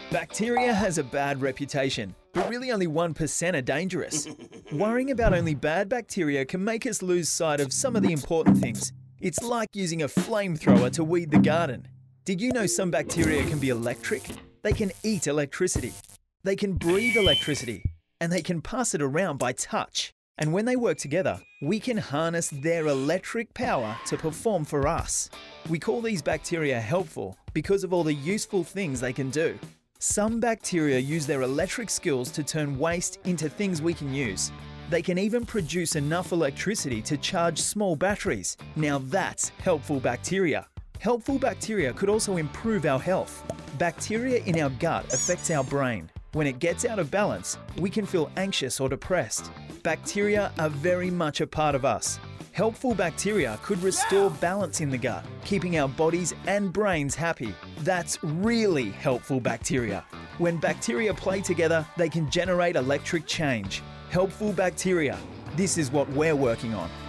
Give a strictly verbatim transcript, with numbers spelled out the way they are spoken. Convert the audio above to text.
Bacteria has a bad reputation, but really only one percent are dangerous. Worrying about only bad bacteria can make us lose sight of some of the important things. It's like using a flamethrower to weed the garden. Did you know some bacteria can be electric? They can eat electricity. They can breathe electricity. And they can pass it around by touch. And when they work together, we can harness their electric power to perform for us. We call these bacteria helpful because of all the useful things they can do. Some bacteria use their electric skills to turn waste into things we can use. They can even produce enough electricity to charge small batteries. Now that's helpful bacteria. Helpful bacteria could also improve our health. Bacteria in our gut affects our brain. When it gets out of balance, we can feel anxious or depressed. Bacteria are very much a part of us. Helpful bacteria could restore balance in the gut, keeping our bodies and brains happy. That's really helpful bacteria. When bacteria play together, they can generate electric change. Helpful bacteria. This is what we're working on.